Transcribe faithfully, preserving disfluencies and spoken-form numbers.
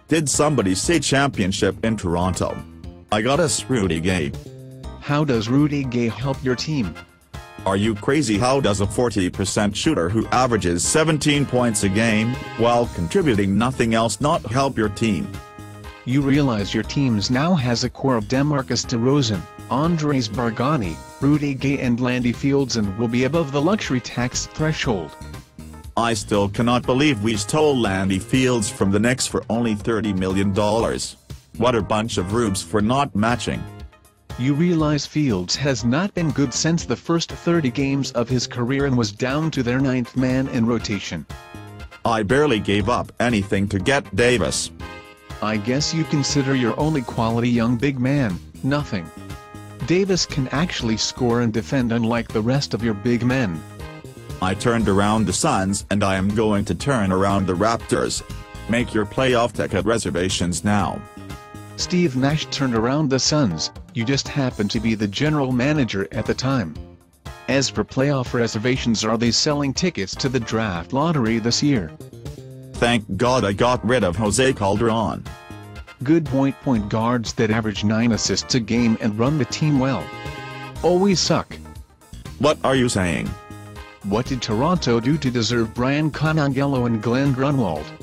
Did somebody say championship in Toronto? I got us Rudy Gay. How does Rudy Gay help your team? Are you crazy? How does a forty percent shooter who averages seventeen points a game, while contributing nothing else, not help your team? You realize your teams now has a core of DeMarcus DeRozan, Andres Bargnani, Rudy Gay and Landy Fields, and will be above the luxury tax threshold. I still cannot believe we stole Landy Fields from the Knicks for only thirty million dollars. What a bunch of rubes for not matching. You realize Fields has not been good since the first thirty games of his career and was down to their ninth man in rotation. I barely gave up anything to get Davis. I guess you consider your only quality young big man nothing. Davis can actually score and defend unlike the rest of your big men. I turned around the Suns and I am going to turn around the Raptors. Make your playoff ticket reservations now. Steve Nash turned around the Suns, you just happened to be the general manager at the time. As for playoff reservations, are they selling tickets to the draft lottery this year? Thank God I got rid of Jose Calderon. Good point. Point guards that average nine assists a game and run the team well always suck. What are you saying? What did Toronto do to deserve Brian Colangelo and Glenn Grunwald?